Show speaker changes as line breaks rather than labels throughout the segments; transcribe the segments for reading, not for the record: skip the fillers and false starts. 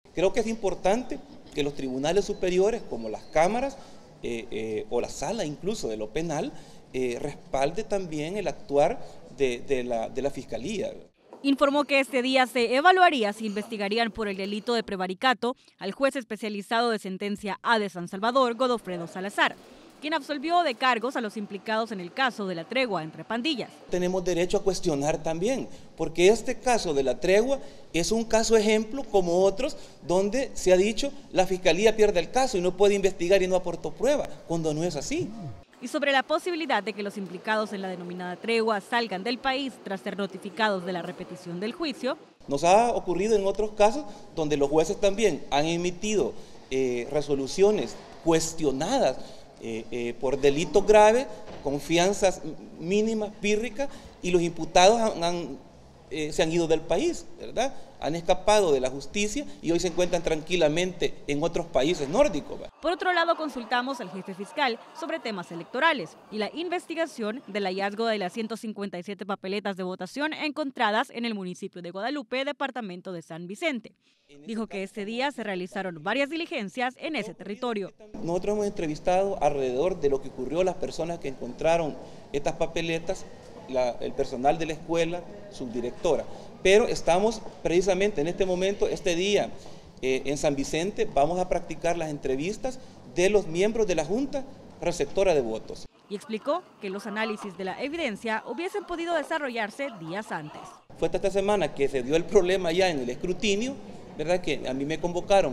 Creo que es importante que los tribunales superiores, como las cámaras o la sala incluso de lo penal, respalde también el actuar de la Fiscalía.
Informó que este día se evaluaría si investigarían por el delito de prevaricato al juez especializado de sentencia A de San Salvador, Godofredo Salazar, quien absolvió de cargos a los implicados en el caso de la tregua entre pandillas.
Tenemos derecho a cuestionar también, porque este caso de la tregua es un caso ejemplo como otros donde se ha dicho la Fiscalía pierde el caso y no puede investigar y no aportó prueba, cuando no es así.
Y sobre la posibilidad de que los implicados en la denominada tregua salgan del país tras ser notificados de la repetición del juicio.
Nos ha ocurrido en otros casos donde los jueces también han emitido resoluciones cuestionadas por delitos graves, con fianzas mínimas, pírricas, y los imputados se han ido del país, ¿verdad? Han escapado de la justicia y hoy se encuentran tranquilamente en otros países nórdicos.
Por otro lado, consultamos al jefe fiscal sobre temas electorales y la investigación del hallazgo de las 157 papeletas de votación encontradas en el municipio de Guadalupe, departamento de San Vicente. Dijo que este día se realizaron varias diligencias en ese territorio.
Nosotros hemos entrevistado alrededor de lo que ocurrió a las personas que encontraron estas papeletas, el personal de la escuela, subdirectora. Pero estamos precisamente en este momento, este día, en San Vicente, vamos a practicar las entrevistas de los miembros de la Junta Receptora de Votos.
Y explicó que los análisis de la evidencia hubiesen podido desarrollarse días antes.
Fue hasta esta semana que se dio el problema ya en el escrutinio, ¿verdad? Que a mí me convocaron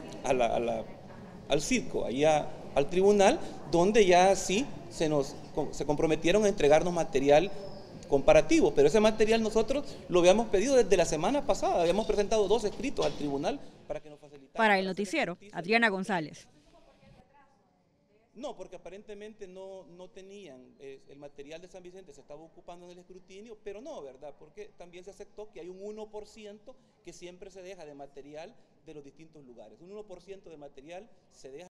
al circo, allá al tribunal, donde ya sí se comprometieron a entregarnos material comparativo, pero ese material nosotros lo habíamos pedido desde la semana pasada, habíamos presentado 2 escritos al tribunal para que nos facilitara.
Para el noticiero, Adriana González.
No, porque aparentemente no tenían, el material de San Vicente se estaba ocupando en el escrutinio, pero no, ¿verdad? Porque también se aceptó que hay un 1% que siempre se deja de material de los distintos lugares, un 1% de material se deja.